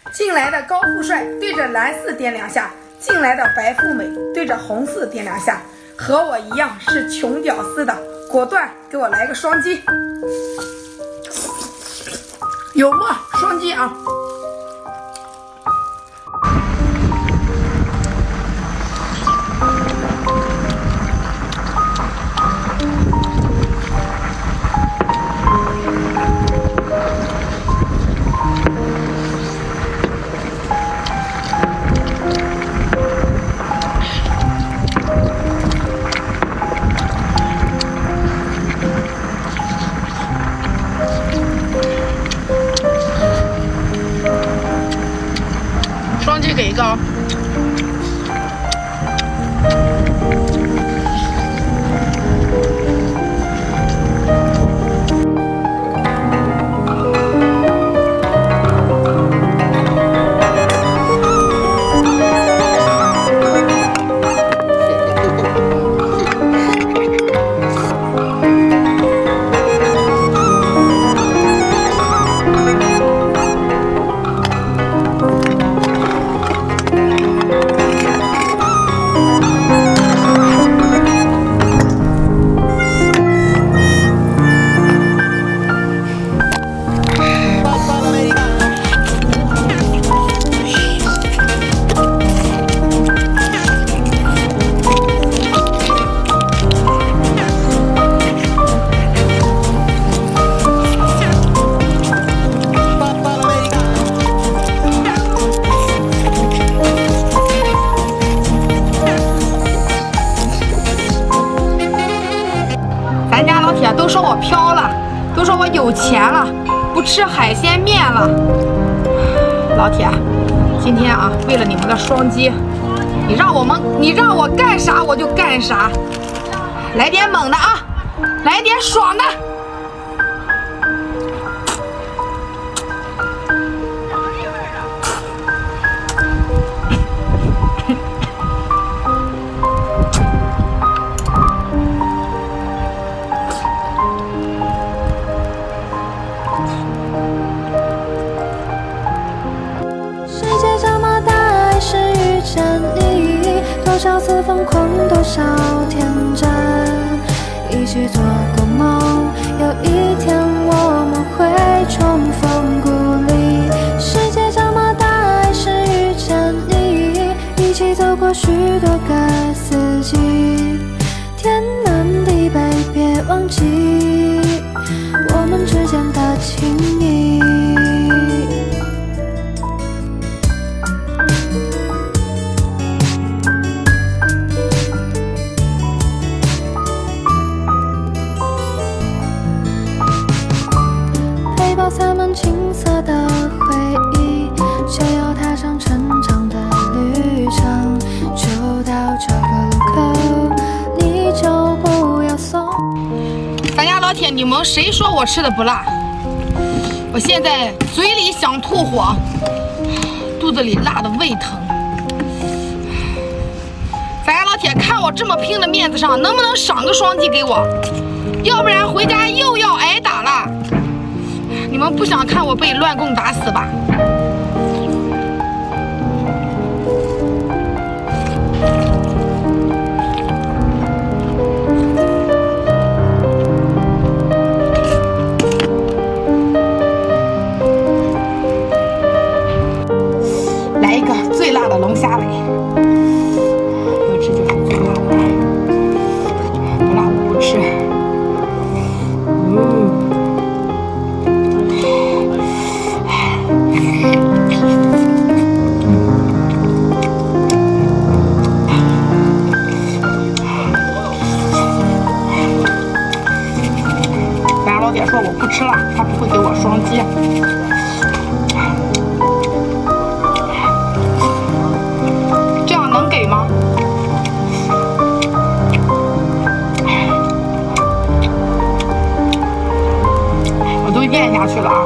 进来的高富帅对着蓝四点2下，进来的白富美对着红四点2下，和我一样是穷屌丝的，果断给我来个双击，有吗？双击啊！ 双击给一个。咱家老铁都说我飘了，都说我有钱了，不吃海鲜面了。老铁，今天啊，为了你们的双击，你让我干啥我就干啥，来点猛的啊，来点爽的。 多少次疯狂，多少天真，一起做个梦，有一天我们会重逢故里。世界这么大，还是遇见你，一起走过许多个四季。天南地北，别忘记我们之间的情谊。洒满青涩的回忆，就要踏上成长的旅程。就到这个路口，你就不要松。 咱家老铁，你们谁说我吃的不辣？我现在嘴里想吐火，肚子里辣的胃疼。咱家老铁，看我这么拼的面子上，能不能赏个双击给我？要不然回家又要挨打了。你们不想看我被乱棍打死吧？来一个最辣的龙虾尾，要吃就是最辣的，不辣我不吃。老铁说我不吃辣，他不会给我双击。这样能给吗？我都咽下去了啊！